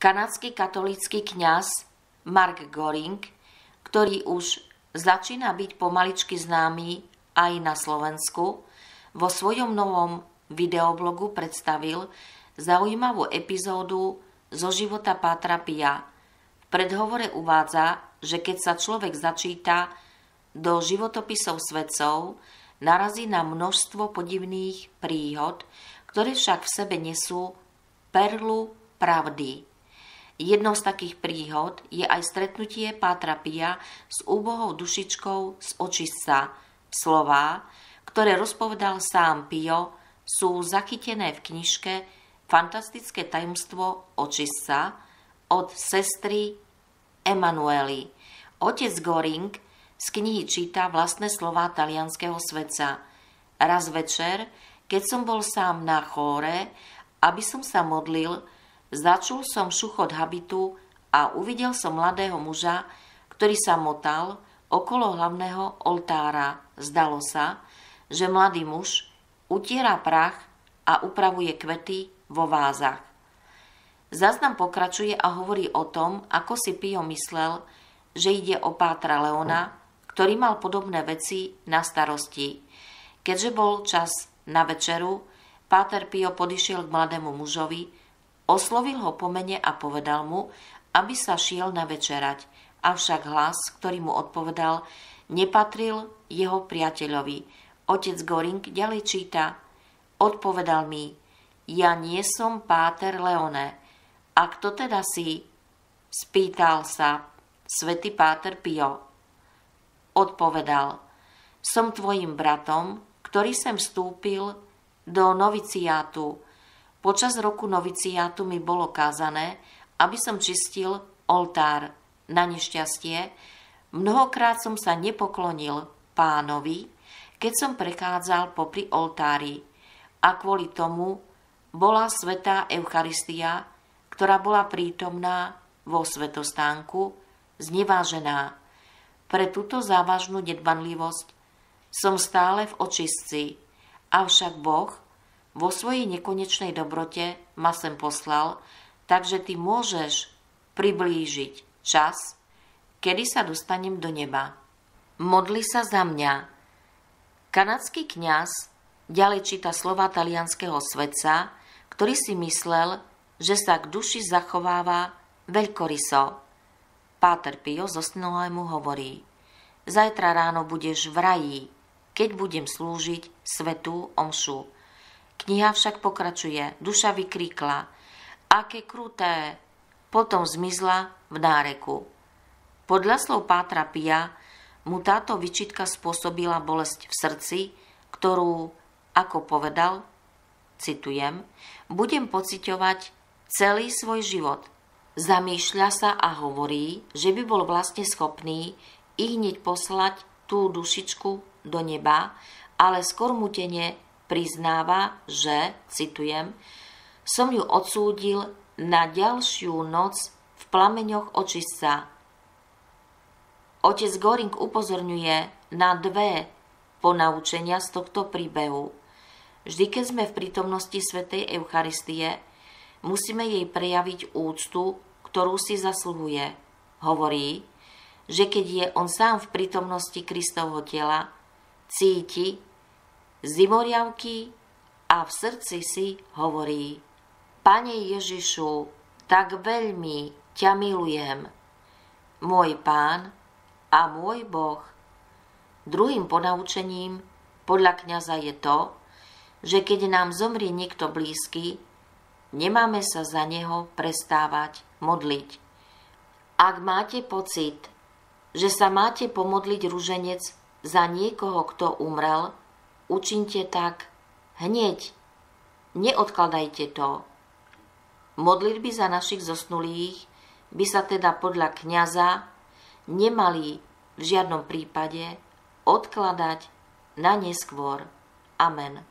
Kanadský katolícky kňaz Mark Goring, ktorý už začína byť pomaličky známy aj na Slovensku, vo svojom novom videoblogu predstavil zaujímavú epizódu zo života Pátra Pia. V predhovore uvádza, že keď sa človek začíta do životopisov svetcov, narazí na množstvo podivných príhod, ktoré však v sebe nesú perlu pravdy. Jednou z takých príhod je aj stretnutie Pátra Pia s úbohou dušičkou z očistca. Slová, ktoré rozpovedal sám Pio, sú zachytené v knižke Fantastické tajomstvo očistca od sestry Emanuely. Otec Goring z knihy číta vlastné slová talianskeho svetca. Raz večer, keď som bol sám na chóre, aby som sa modlil, začul som šuchot habitu a uvidel som mladého muža, ktorý sa motal okolo hlavného oltára. Zdalo sa, že mladý muž utiera prach a upravuje kvety vo vázach. Záznam pokračuje a hovorí o tom, ako si Pio myslel, že ide o pátra Leona, ktorý mal podobné veci na starosti. Keďže bol čas na večeru, páter Pio podišiel k mladému mužovi, oslovil ho po mene a povedal mu, aby sa šiel navečerať. Avšak hlas, ktorý mu odpovedal, nepatril jeho priateľovi. Otec Goring ďalej číta: odpovedal mi: ja nie som páter Leone. A kto teda si? Spýtal sa svätý páter Pio. Odpovedal: som tvojim bratom, ktorý sem vstúpil do noviciátu. Počas roku noviciátu mi bolo kázané, aby som čistil oltár. Na nešťastie, mnohokrát som sa nepoklonil Pánovi, keď som prechádzal popri oltári. A kvôli tomu bola svätá Eucharistia, ktorá bola prítomná vo svätostánku, znevážená. Pre túto závažnú nedbanlivosť som stále v očistci, avšak Boh vo svojej nekonečnej dobrote ma sem poslal, takže ty môžeš priblížiť čas, kedy sa dostanem do neba. Modli sa za mňa. Kanadský kňaz ďalej číta slova talianskeho svetca, ktorý si myslel, že sa k duši zachováva veľkoryso. Páter Pio zosnulému hovorí: zajtra ráno budeš v raji, keď budem slúžiť svätú omšu. Kniha však pokračuje. Duša vykríkla: aké kruté! Potom zmizla v náreku. Podľa slov Pátra Pia mu táto vyčitka spôsobila bolesť v srdci, ktorú, ako povedal, citujem, budem pociťovať celý svoj život. Zamýšľa sa a hovorí, že by bol vlastne schopný i hneď poslať tú dušičku do neba, ale skormutene priznáva, že, citujem, som ju odsúdil na ďalšiu noc v plameňoch očistca. Otec Goring upozorňuje na dve ponaučenia z tohto príbehu. Vždy, keď sme v prítomnosti svätej Eucharistie, musíme jej prejaviť úctu, ktorú si zasluhuje. Hovorí, že keď je on sám v prítomnosti Kristovho tela, cíti zimoriavky a v srdci si hovorí: Pane Ježišu, tak veľmi ťa milujem, môj Pán a môj Boh. Druhým ponaučením podľa kňaza je to, že keď nám zomrie niekto blízky, nemáme sa za neho prestávať modliť. Ak máte pocit, že sa máte pomodliť ruženec za niekoho, kto umrel, učinte tak hneď. Neodkladajte to. Modlitby za našich zosnulých by sa teda podľa kňaza nemali v žiadnom prípade odkladať na neskôr. Amen.